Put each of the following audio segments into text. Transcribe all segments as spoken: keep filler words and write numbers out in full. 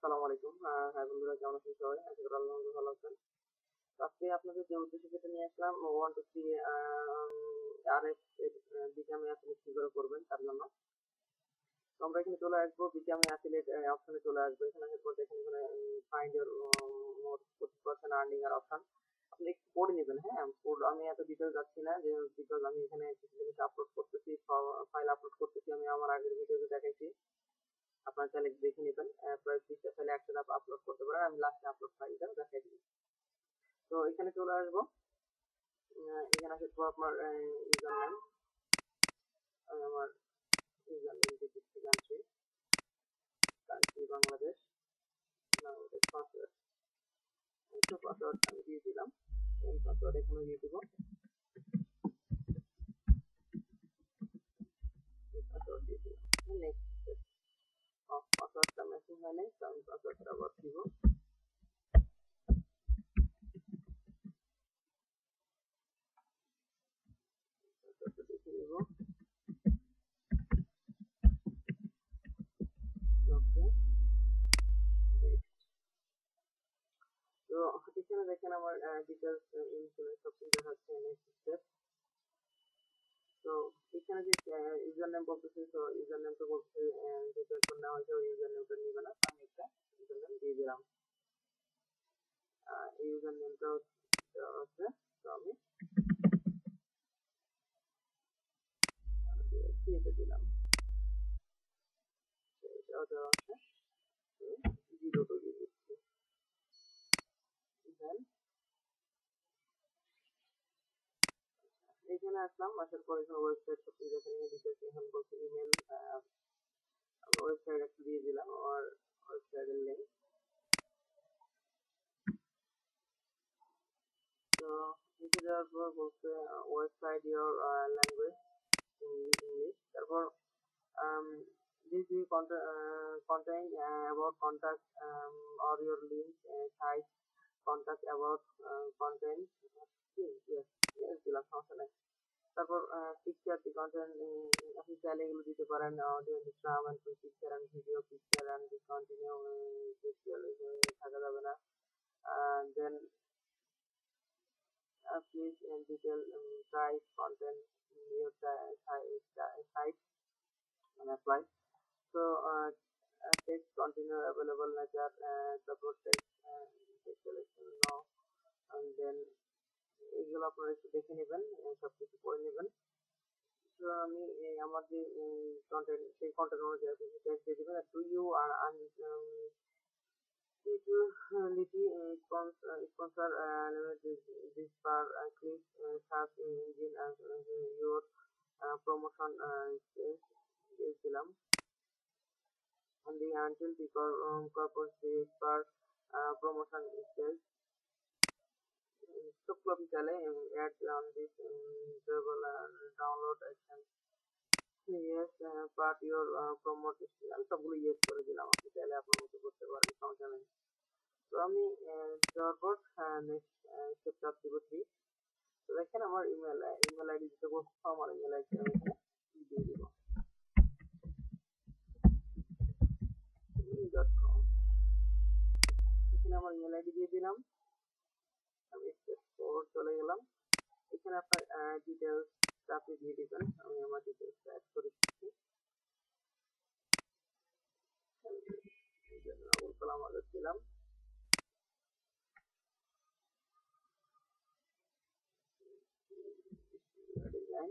আসসালামু আলাইকুম। আ হ্যাঁ বন্ধুরা, কেমন আছেন সবাই? আশা করি আল্লাহর ভালো আছেন। তো আজকে আপনাদের যে উদ্দেশ্যে যেটা নিয়ে আসলাম one two three আম আরএফ এর আ বিকামে আসলে কি করে করবেন তার জন্য। তো আমরা এখানে চলে আসবো বিকামে অ্যাফিলিয়েট অ্যা অপশনে চলে আসবো। এখানে আসার পর দেখেন এখানে um find your um more forty percent earning এর অপশন। আপনি একটু পড়ে নিবেন, হ্যাঁ? পুর আমি এত ডিটেইল যাচ্ছি না যে বিকজ আমি এখানে কিছু জিনিস আপলোড করতেছি, ফ ফাইল আপলোড করতেছি। আমি আমার আগের ভিডিওতে দেখাইছি। আপনারা চাইলে দেখে নিবেন। অ্যা প্রায় ত্রিশ টা ফাইল একসাথে আপ আপলোড করতে পারেন। আমি লাস্টে আপলোড ফাইলটা দেখাই দিব। তো এখানে চলে আসবো। আ এখানে আসার পর আপনার অ্যা ইউজার নেম, আমি আমার ইউজার নেম দিচ্ছি country, country Bangladesh, Bangladesh password. তো পাসওয়ার্ড আমি দিয়ে দিলাম। সেম পাসওয়ার্ড এখানে দিয়ে দিব। পাসওয়ার্ড দিয়ে দিলাম। নেক্সট পাসওয়ার্ডটা ম্যাচিং হয় নাই, তো আমি পাসওয়ার্ডটা আবার দিব। পাসওয়ার্ডটা দেখে নিব। Okay, next. তো এখানে দেখেন আমার ডিটেলস ইনফরমেশন সবকিছু দেখাচ্ছে। Next step. তো এখানে যে ইউজার নেম বলতেছে, তো ইউজার নেমটা বলছে যেটা এখন নেওয়া হয়েছে ওই ইউজার নেমটা নিবে না। আমি একটা ইউজার নেম দিয়ে দিলাম। এই ইউজার নেমটা দেওয়া আছে, তো আমি এটা দিলাম। এটাও দেওয়া আছে, জিরো টু দিয়ে দিচ্ছি। দেন এখানে আসলাম, আসার পর এখানে ওয়েবসাইট সবকিছু দেখে নিয়ে ডিটেলস এখানে বলছে ইমেল, ওয়েবসাইট একটা দিয়ে দিলাম আমার ওয়েবসাইটের লিঙ্ক। তো নিচে যাওয়ার পর বলছে ওয়েবসাইট ইওর ল্যাঙ্গুয়েজ ইংলিশ। তারপর um, this will contain, uh, contain uh, about contact um, or your link uh, site contact about uh, content. yes yes দিলাম, সমস্যা নাই। তারপর পিকচার দি কন্টেন্ট আপনি চাইলে এগুলো দিতে পারেন। Audio Instagram and picture and video picture and continue picture থাকা যাবে না। Then please detail price content your site and apply. So uh, uh, text continue available nature, uh, support text uh, text selection no, and then এগুলো আপনারা একটু দেখে নেবেন, সবকিছু পড়ে নেবেন। তো আমি আমার যে কন্টেন্ট সেই কন্টেন্ট অনুযায়ী আপনি টেক্সট দিয়ে দেবেন। Do you utility sponsor this per click search engine as your promotion দিয়েছিলাম। and the until the um, purpose is per uh, promotion itself. সবগুলো আপনি চাইলে add on this um, table and download action. yes uh, part your uh, promote আমি সবগুলো yes করে দিলাম। আপনি চাইলে আপনার মতো করতে পারেন, সমস্যা নেই। তো আমি যাওয়ার পর নেক্সট স্টেপ চাপ দিব থ্রি। তো দেখেন আমার ইমেল ইমেল আইডি দিতে বলছে, আমার ইমেল আইডি আমি এখানে দিয়ে দিব ডট কম। এখানে আমার ইমেল আইডি দিয়ে দিলাম। আমি স্টেপ ফোর চলে গেলাম। এখানে আপনার ডিটেলস আপনি দিয়ে দিবেন। আমি আমার ডিটেলস অ্যাড করে দিচ্ছি। আবুল কালাম আজাদ দিলাম। ডিজাইন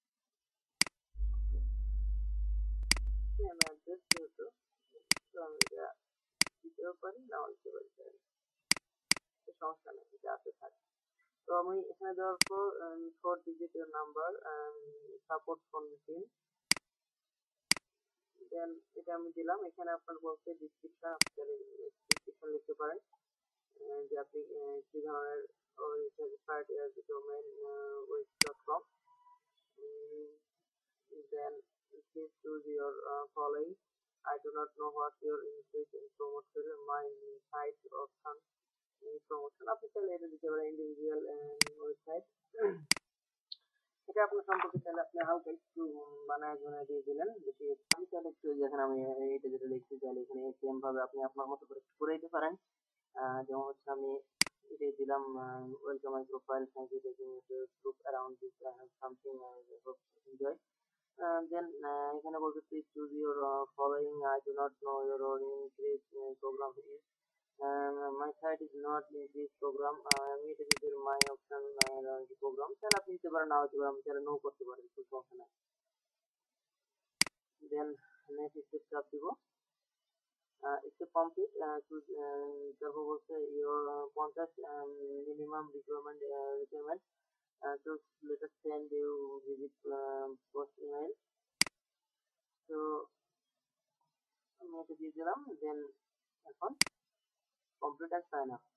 সেম অ্যাড্রেস যেহেতু, তো আমি এটা দিতেও পারি, নাও দিতে পারি, সমস্যা নেই, এটা আছে থাকে। তো আমি এখানে দেওয়ার পর four digit number support phone pin, then এটা আমি দিলাম। এখানে আপনার বলছে ডিসক্রিপশন, আপনি ডিসক্রিপশন লিখতে পারেন যে আপনি কি ধরনের site domain with dot com. then please choose your uh, following. I do not know what your interest in promotion my site option in promotion. আপনি চাইলে এটা দিতে পারেন ইন্ডিভিজুয়াল ওয়েবসাইট। এটা আপনার সম্পর্কে চাইলে আপনি হালকা একটু বানায় ঝুনায় দিয়ে দিলেন, বেশি আমি চাইলে একটু দেখেন আমি এটা যেটা লিখতে চাইলে এখানে সেম ভাবে আপনি আপনার মতো করে একটু করে দিতে পারেন। আহ, যেমন হচ্ছে আমি এটাই দিলাম, welcome my profile, thank you taking look around this, I have something enjoy. Then এখানে বলতে please choose your following, I do not know your role in this program is, my site is not in this program, আমি এটা যদি মাই option programme তাহলে আপনি নিতে পারেন, না হতে পারেন, আমি তাহলে নো করতে পারেন, কোনো সমস্যা নাই। দেন নেক্সট স্টেপ চাপ দিব, স্টেপ কমপ্লিট। তারপর বলছে ইউর পঞ্চাশ মিনিমাম রিকোয়ারমেন্ট রিকোয়ারমেন্ট, তো let us send you visit post email. তো আমি এটা দিয়ে দিলাম, দেন এখন complete and sign up.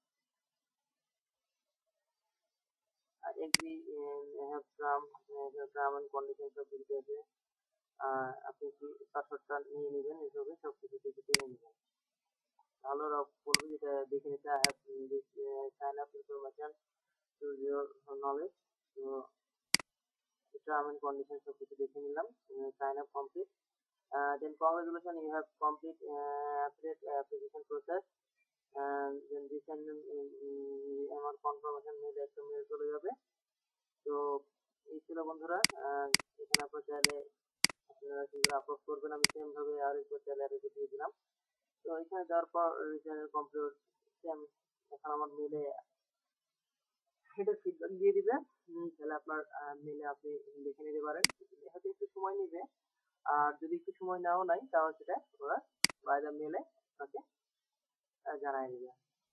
I agree and have term uh, term and conditions of this আছে, আপনি কি পাসওয়ার্ডটা নিয়ে নেবেন, এসবে সব কিছু থেকে জেনে নেবেন। তাহলে ওরা বলবে যেটা দেখে নিতে, I have this uh, sign up information to your knowledge। তো term and conditions সব কিছু দেখে নিলাম, sign up complete। Uh, then congratulations, you have complete uh, update application process, and then this and আমার কনফার্মেশন মেইল একটা mail চলে যাবে। তো এই ছিল বন্ধুরা, আহ, এখানে আপনার চাইলে আপনারা কি করে আপলোড করবেন, আমি সেম ভাবে আর একবার চাইলে আর একবার দিয়ে দিলাম। তো এখানে দেওয়ার পর রিটার্ন কমপ্লিট, সেম এখন আমার মেলে এটা ফিডব্যাক দিয়ে দিবে। উম, তাহলে আপনার মেলে আপনি লিখে নিতে পারেন, হয়তো একটু সময় নেবে, আর যদি একটু সময় নাও নাই তাহলে সেটা ওরা বাইরে মেলে আপনাকে জানাই দিবে।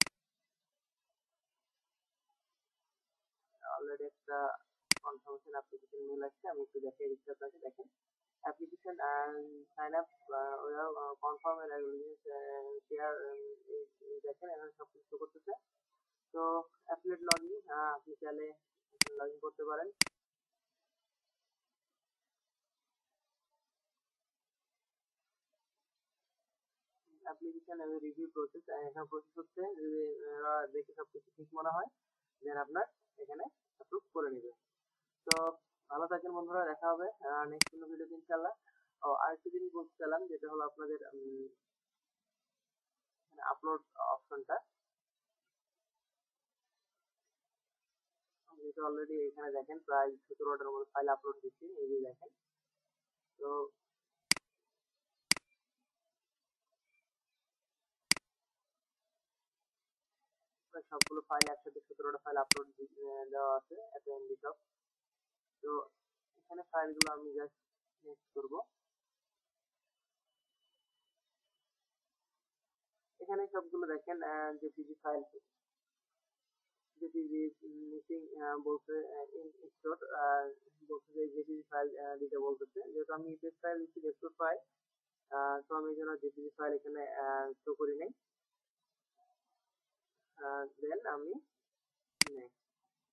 অলরেডি একটা কনফার্মেশন অ্যাপ্লিকেশন মেল আসছে, আমি একটু দেখিয়ে দিচ্ছি আপনাকে। দেখেন অ্যাপ্লিকেশন সাইন আপ কনফার্ম এর শেয়ার, দেখেন এখানে সব কিছু করতেছে। তো অ্যাফিলিয়েট লগইন, আপনি চাইলে লগ ইন করতে পারেন। অ্যাপ্লিকেশন রিভিউ প্রসেস, এখানে প্রসেস হচ্ছে, যদি আহ, দেখে সবকিছু ঠিক মনে হয় দেন আপনার এখানে অ্যাপ্রুভ করে নেবে। তো ভালো থাকেন বন্ধুরা, দেখা হবে নেক্সট কোনো ভিডিওতে ইনশাআল্লাহ। ও আরেকটা জিনিস বলতে চাইলাম, যেটা হলো আপনাদের আপলোড অপশনটা, যেটা অলরেডি এখানে দেখেন প্রায় সতেরোটার মতো ফাইল আপলোড দিচ্ছি, এই যে দেখেন। তো সবগুলো ফাইল একসাথে সতেরোটা ফাইল আপলোড দেওয়া আছে, এত এমবি সব। তো এখানে ফাইলগুলো আমি জাস্ট নেক্সট করব। এখানে সবগুলো দেখেন জেপিজি ফাইল, জেপিজি মিসিং বলতে ইনস্টল বলতে, যে জেপিজি ফাইল দিতে বলতেছে, যেহেতু আমি ইপিএস ফাইল দিচ্ছি ভেক্টর ফাইল, তো আমি এই জন্য জেপিজি ফাইল এখানে শো করি নাই। দেন আমি নেক্সট,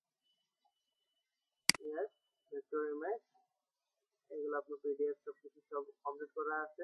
ইয়েস ভেক্টর ইমেজ, এগুলো আপনার পিডিএফ সব কিছু সব কমপ্লিট করা আছে।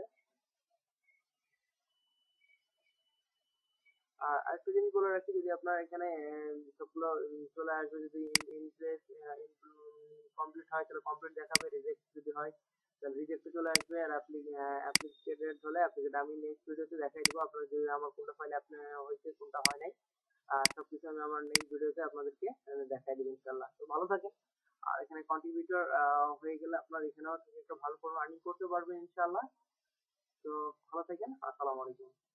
আর আরেকটা জিনিস বলে রাখি, যদি আপনার এখানে সবগুলো চলে আসবে, যদি ইমপ্রেস কমপ্লিট হয় তাহলে কমপ্লিট দেখাবে, রিজেক্ট যদি হয় তাহলে রিজেক্ট চলে আসবে। আর আপনি অ্যাপ্লিকেটেড হলে অ্যাপ্লিকেট আমি নেক্সট ভিডিওতে দেখাই দেবো আপনার, যদি আমার কোনটা ফাইল আপনার হয়েছে কোনটা হয় নাই, আর সবকিছু আমি আমার নেক্সট ভিডিওতে আপনাদেরকে দেখাই দেবো ইনশাল্লাহ। তো ভালো থাকেন। আর এখানে কন্ট্রিবিউটর হয়ে গেলে আপনার এখানেও থেকে একটা ভালো করে আর্নিং করতে পারবেন ইনশাল্লাহ। তো ভালো থাকেন, আসসালামু আলাইকুম।